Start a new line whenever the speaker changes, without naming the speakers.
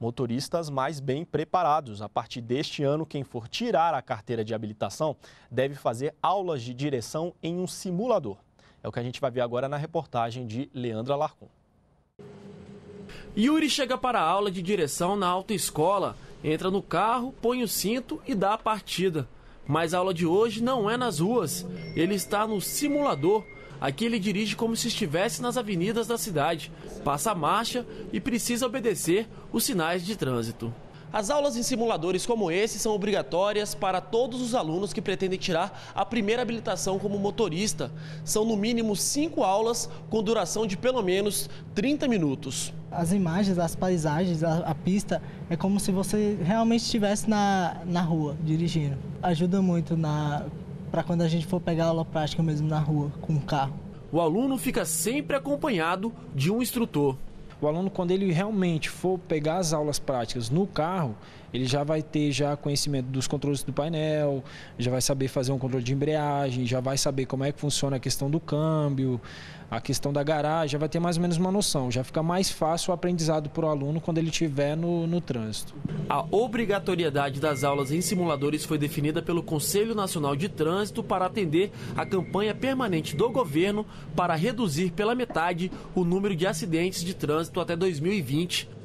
motoristas mais bem preparados. A partir deste ano, quem for tirar a carteira de habilitação deve fazer aulas de direção em um simulador. É o que a gente vai ver agora na reportagem de Leandra Larcon.
Yuri chega para a aula de direção na autoescola, entra no carro, põe o cinto e dá a partida. Mas a aula de hoje não é nas ruas, ele está no simulador. Aqui ele dirige como se estivesse nas avenidas da cidade, passa a marcha e precisa obedecer os sinais de trânsito. As aulas em simuladores como esse são obrigatórias para todos os alunos que pretendem tirar a primeira habilitação como motorista. São no mínimo 5 aulas com duração de pelo menos 30 minutos.
As imagens, as paisagens, a pista é como se você realmente estivesse na rua dirigindo. Ajuda muito para quando a gente for pegar aula prática mesmo na rua com o carro.
O aluno fica sempre acompanhado de um instrutor.
O aluno, quando ele realmente for pegar as aulas práticas no carro, ele já vai ter conhecimento dos controles do painel, já vai saber fazer um controle de embreagem, já vai saber como é que funciona a questão do câmbio, a questão da garagem, já vai ter mais ou menos uma noção. Já fica mais fácil o aprendizado para o aluno quando ele estiver no trânsito.
A obrigatoriedade das aulas em simuladores foi definida pelo Conselho Nacional de Trânsito para atender a campanha permanente do governo para reduzir pela metade o número de acidentes de trânsito até 2020.